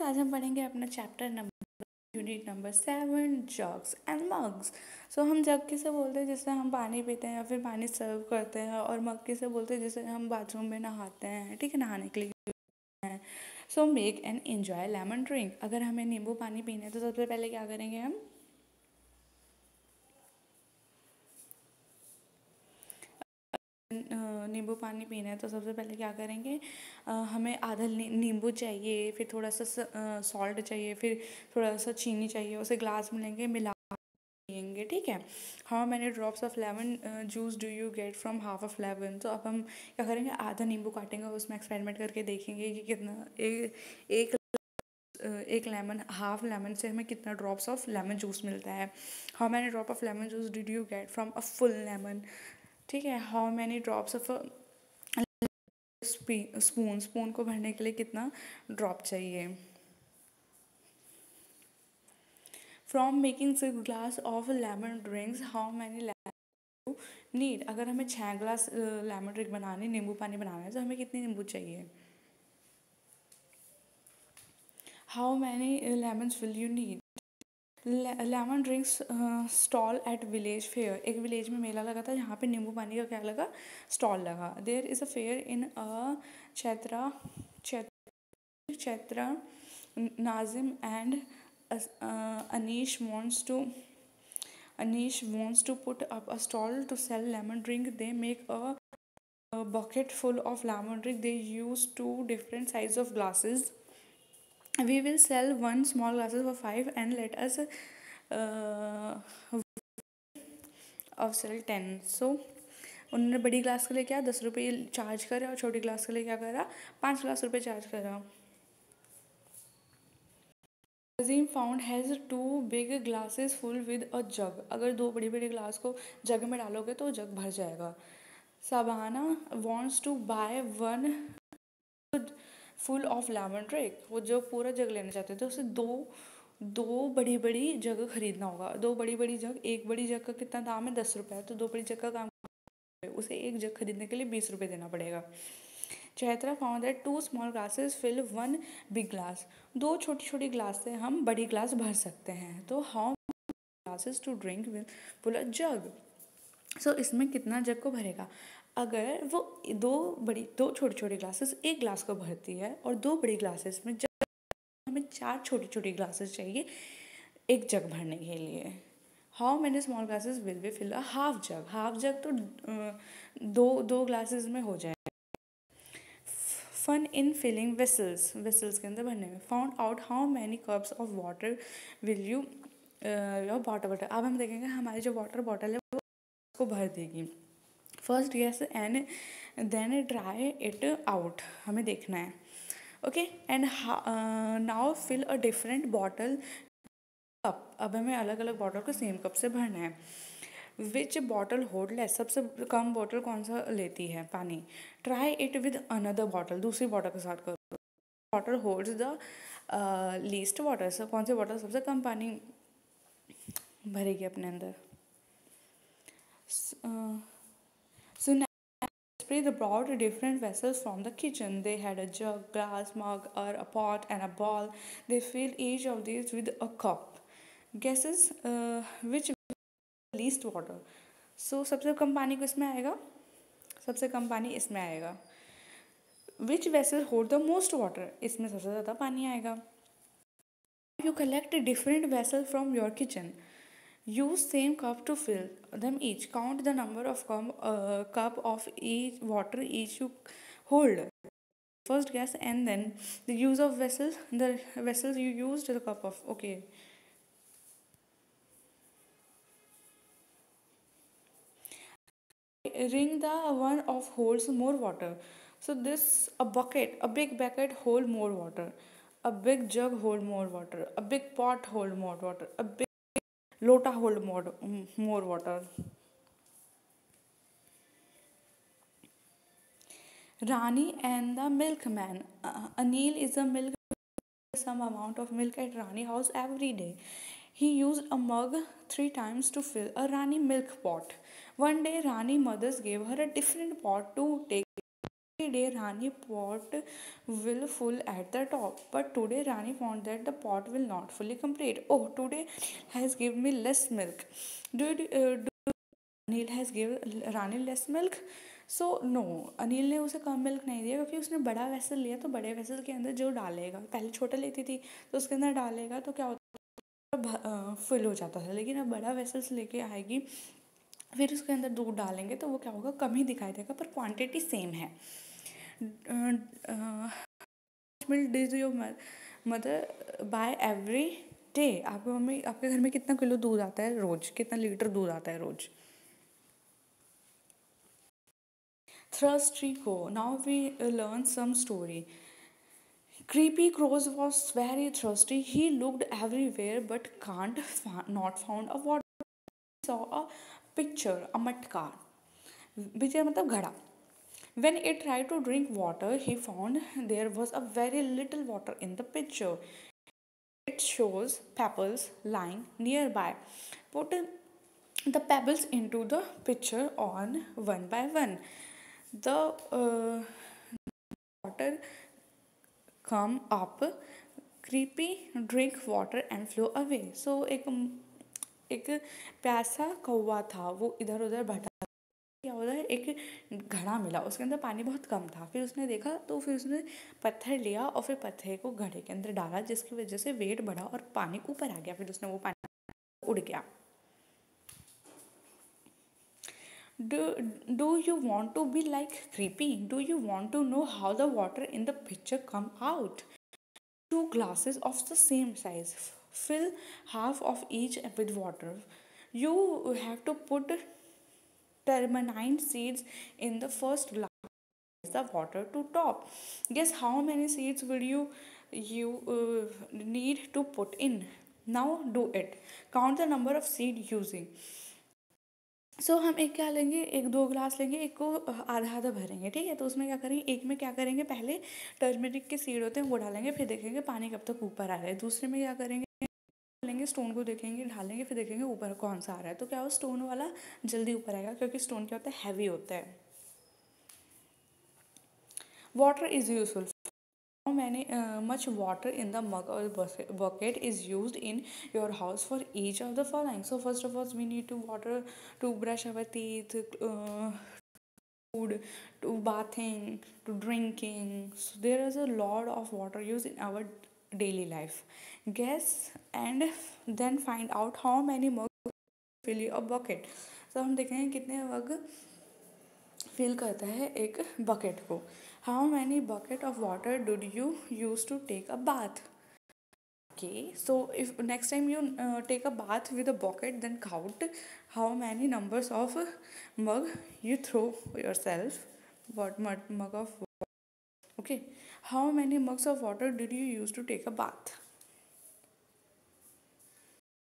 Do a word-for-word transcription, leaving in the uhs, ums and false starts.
आज हम पढ़ेंगे अपना chapter number unit number seven, jugs and mugs. So हम जग किसे बोलते हैं जिससे हम पानी पीते हैं या फिर पानी सर्व करते हैं, और मग किसे बोलते हैं जिससे हम बाथरूम में नहाते हैं, ठीक है, नहाने के लिए हैं। So make and enjoy lemon drink. अगर हमें नींबू पानी पीना है तो सबसे पहले क्या करेंगे हम? नींबू पानी पीना है तो सबसे पहले क्या करेंगे? अ, हमें आधा नी- नींबू चाहिए, फिर थोड़ा सा सॉल्ट चाहिए, फिर थोड़ा सा चीनी चाहिए, उसे ग्लास में लेंगे, मिला पियेंगे, ठीक है। How many drops of lemon juice do you get from half of lemon? तो अब हम क्या करेंगे? आधा नींबू काटेंगे, उसमें एक्सपेरिमेंट करके देखेंगे कि कितना एक एक अ, एक लेमन, हाफ लेमन से हमें कितना ड्रॉप्स ऑफ लेमन जूस मिलता है। How many drop of lemon juice did you get from a full lemon? ठीक है। How many drops of spoon, spoon को भरने के लिए कितना ड्रॉप चाहिए? From making six glass of lemon drinks how many need? अगर हमें छः ग्लास लेमन ड्रिंक बनानी, नींबू पानी बनाना है, तो हमें कितनी नींबू चाहिए? How many lemons will you need? Lemon drinks stall at village fair. एक विलेज में मेला लगा था जहाँ पे नींबू पानी का क्या लगा? स्टॉल लगा। There is a fair in a Chaitra Chaitra Nazim and Anish wants to Anish wants to put up a stall to sell lemon drink. They make a, a bucket full of lemon drink. They use two different sizes of glasses. We will sell one small glasses for five and let us uh, of sell ten. So उन्होंने बड़ी glass के लिए क्या दस रुपये charge करा, और छोटी ग्लास के लिए क्या करा? पाँच ग्लास रुपये चार्ज करा। Azim found has two big glasses full with a jug. अगर दो बड़ी बड़ी ग्लास को जग में डालोगे तो जग भर जाएगा। Sabana wants to buy one full of lemon drink. वो जो पूरा जग लेना चाहते थे, उसे दो दो बड़ी बड़ी जग खरीदना होगा। दो बड़ी बड़ी जग, एक बड़ी जग का कितना दाम है? दस रुपये। तो दो बड़ी जग का काम, उसे एक जग खरीदने के लिए बीस रुपये देना पड़ेगा। Chaitra found that two small glasses fill one big glass. दो छोटी छोटी ग्लास से हम बड़ी ग्लास भर सकते हैं। तो how glasses to drink will full a jug? So इसमें कितना जग को भरेगा? अगर वो दो बड़ी दो छोटी छोटी ग्लासेस एक ग्लास को भरती है, और दो बड़ी ग्लासेस में जग, हमें चार छोटी छोटी ग्लासेस चाहिए एक जग भरने के लिए। How many small glasses will be fill a half jug? Half jug तो दो दो ग्लासेस में हो जाए। Fun in filling vessels, vessels के अंदर भरने में। Found out how many cups of water will you your water bottle. अब हम देखेंगे हमारी जो वाटर बॉटल है वो उसको भर देगी। First guess and then try it out, हमें देखना है। Okay, and now fill a different bottle cup. अब हमें अलग अलग बॉटल को सेम कप से भरना है। Which bottle hold less? सबसे कम बॉटल कौन सा लेती है पानी? Try it with another bottle, दूसरी बॉटल के साथ करो। Bottle holds the least water. सब कौन सी बॉटल सबसे कम पानी भरेगी अपने अंदर? So now display the brought different vessels from the kitchen. They had a jug, glass, mug, or a pot and a ball. They filled each of these with a cup. Guesses uh, which least water? So सबसे कम पानी किसमें आएगा? सबसे कम पानी इसमें आएगा। Which vessel hold the most water? इसमें सबसे ज़्यादा पानी आएगा। You collect a different vessel from your kitchen. Use same cup to fill them each. Count the number of com, uh, cup of each water each you hold. First guess and then the use of vessels. The vessels you used the cup of. Okay. Ring the one of holds more water. So this a bucket, a big bucket hold more water. A big jug hold more water. A big pot hold more water. A big lota hold more more water. Rani and the milkman. Uh, Anil is a milk. Some amount of milk at Rani house every day. He used a mug three times to fill a Rani milk pot. One day, Rani mothers gave her a different pot to take day Rani pot will full at the top, but today Rani found that the pot will not fully complete. Oh, today has given me less milk. Do you, uh, do Anil has given Rani less milk? So no, Anil ने उसे कम milk नहीं दिया क्योंकि उसने बड़ा vessel लिया, तो बड़े वेसल के अंदर जो डालेगा, पहले छोटा लेती थी तो उसके अंदर डालेगा तो क्या होता फुल हो जाता था, लेकिन अब बड़ा वेसल्स लेके आएगी फिर उसके अंदर दूध डालेंगे तो वो क्या होगा, कम ही दिखाई देगा पर क्वांटिटी सेम है. Milk does your mother buy every day. आपकी मम्मी, आपके घर में कितना किलो दूध आता है रोज, कितना लीटर दूध आता है रोज. Thirsty Crow. Now we uh, learn some story. Creepy Crows was very thirsty. He looked everywhere but can't fa- not found a water. He saw a picture, a matka, which is मतलब घड़ा. When it tried to drink water, he found there was a very little water in the pitcher. It shows pebbles lying nearby. Put the pebbles into the pitcher on one by one. The uh, water come up, creepy drink water and flow away. So एक एक प्यासा कौवा था, वो इधर उधर भटक, क्या होता है, एक घड़ा मिला, उसके अंदर पानी बहुत कम था, फिर उसने देखा तो फिर उसने पत्थर लिया और फिर पत्थर को घड़े के अंदर डाला, जिसकी वजह से वेट बढ़ा और पानी ऊपर आ गया, फिर उसने वो पानी उड़ गया. Do, do you want to be like creepy? Do you want to know how the water in the pitcher come out? Two glasses of the same size. Fill half of each with water. You have to put turmeric seeds in the first glass, the water to top. Guess how many seeds will you you uh, need to put in? Now do it. Count the number of seed using. So so, हम एक क्या लेंगे, एक दो glass लेंगे, एक को आधा आधा भरेंगे, ठीक है. तो उसमें क्या करेंगे, एक में क्या करेंगे, पहले टर्मरिक के सीड होते हैं वो डालेंगे, फिर देखेंगे पानी कब तक ऊपर आ रहा है. दूसरे में क्या करेंगे, लेंगे स्टोन को, देखेंगे ढालेंगे, फिर देखेंगे ऊपर कौन सा आ रहा है. तो क्या हो, स्टोन वाला जल्दी ऊपर आएगा क्योंकि स्टोन क्या होता है, हैवी होता है. Water is useful. How many uh, much water in the mug or bucket is used in your house for each of the following? So first of all, we need to water to brush our teeth, uh, food, to bathing, to drinking. So there is a lot of water used in our daily life. Guess and then find out how many mugs fill a bucket. So हम देखेंगे कितने मग fill करता है एक bucket को. How many bucket of water do you use to take a bath. Okay, so if next time you uh, take a bath with a bucket, then count how many numbers of mug you throw yourself. What mug of water? Okay, how many mugs of water did you use to take a bath?